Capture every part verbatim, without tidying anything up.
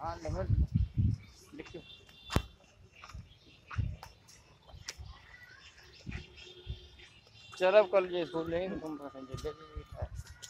हाँ नंबर लिखियो। चल अब कल ये स्कूल लेंगे तुम पैसेंजर ले लीजिए।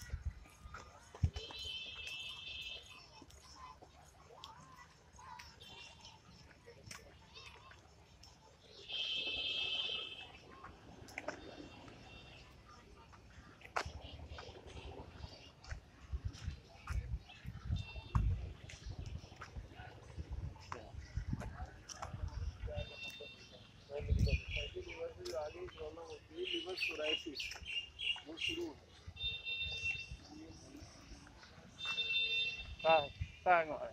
कहाँ कहाँ है?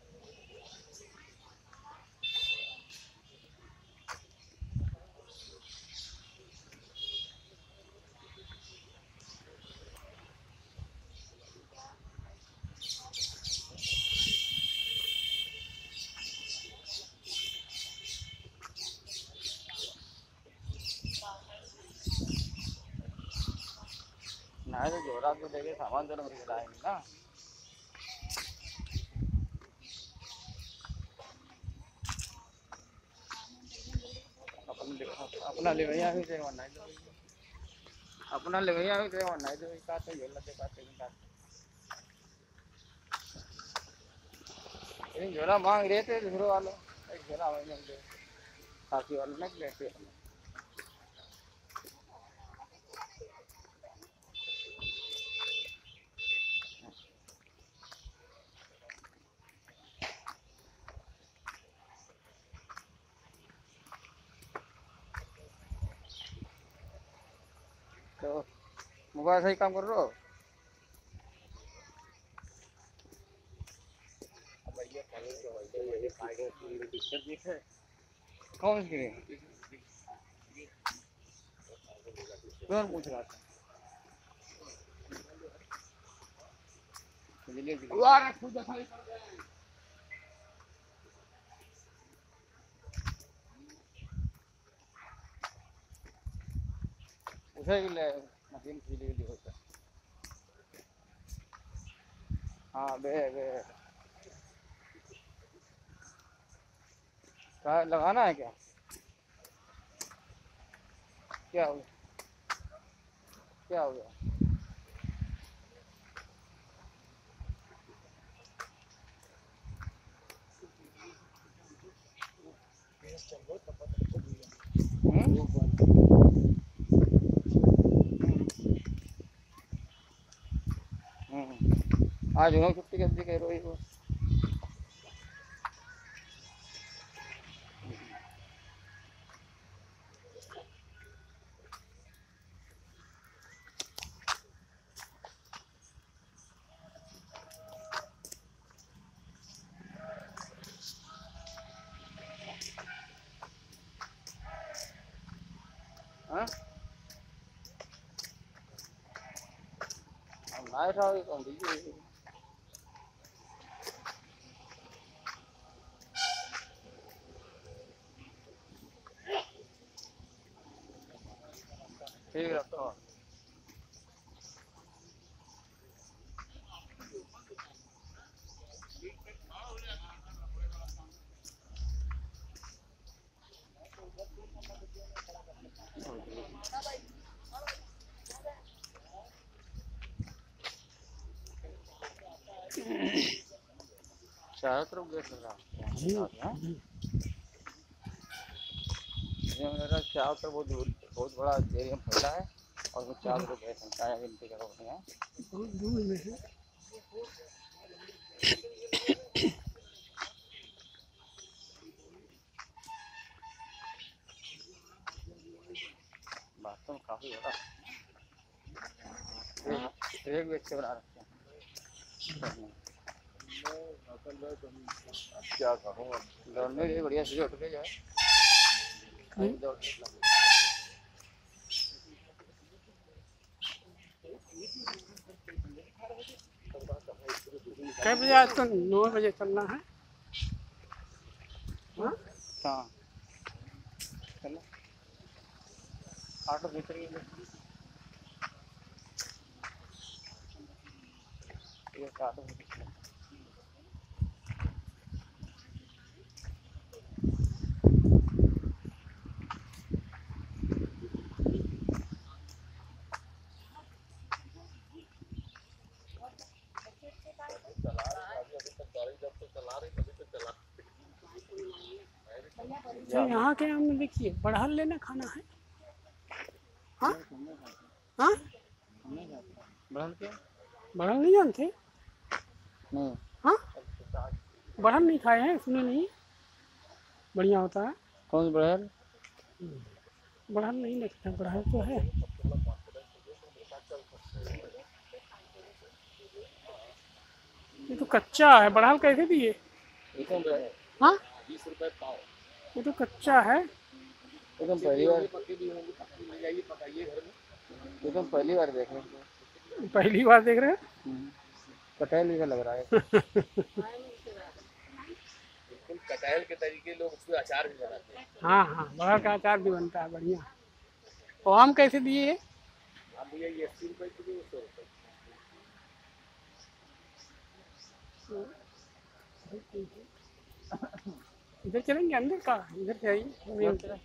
ना तो जोरा तो लेके सामान तो लेके लाएंगे ना। अपन अपना ले भैया भी थे वरना दो अपना ले भैया भी थे वरना दो काटे झोला दे काटे काटे ये झोला मांग रहे थे दूसरे वालों एक झोला मैंने दे काफी वालों ने लेते तो मोबाइल सही काम कर रहे हो। कौन सी कौन पूछ रहा था उसे मशीन सीधी सीधी होता है। हाँ बे बे क्या लगाना है क्या क्या हो क्या हो गया। आज उन्होंने छुट्टी कर दी कह रही वो हाँ ना था कौन दीजिए ठीक है तो चारों तरफ गेट लगा मेरा चारों तरफ बहुत बहुत बड़ा एरिया फैला है और वो चारों तरफ गेट है गिनती करो बहुत दूर में है। बाथरूम काफी बड़ा एक व्यक्ति बना रखे हैं। क्या करूँ दौड़ने के लिए बढ़िया से उठ के जाए कै बजे आज तो नौ बजे चलना है। हाँ चलो ऑटो भीतर ये ऑटो अच्छा यहाँ के आम में देखिए बड़हल लेना खाना है। हाँ हाँ बढ़ल के बड़हल नहीं जानते? नहीं। हाँ बड़हल नहीं खाए हैं, सुने नहीं? बढ़िया होता है। कौन सी बढ़ल? बड़हल नहीं लगता, बड़हल तो है। ये तो कच्चा है, बड़हल कैसे दिए? हाँ बीस रुपए पाव। ये तो कच्चा है। ये तुम पहली बार ये तुम पहली बार देख रहे हो? पहली बार देख रहे हैं। कटहल जैसा लग रहा है। कटहल के तरीके लोग उसमें अचार भी बनाते हैं। हाँ हाँ बड़हल का अचार भी बनता है बढ़िया। और आम कैसे दिए ये? आप भैया ये अस्सी रुपए किलो, सौ रुपए। इधर चलेंगे अंदर का, इधर से आइए मेन तरफ।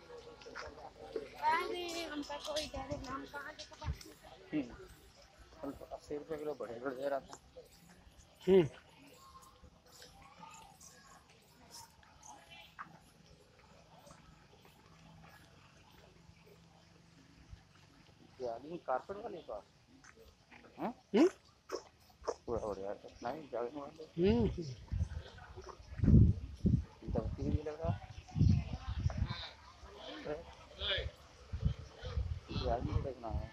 अस्सी रुपए किलो बढ़ेगा दे रहा था। हम्म आदमी कारपेट वाले पास हैं? हम्म पूरा हो गया तो नहीं जागने वाले हम्म दबती भी लग रहा है। ये आदमी को देखना है।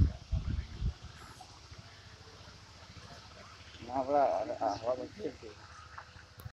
ना बड़ा हवा बचती है।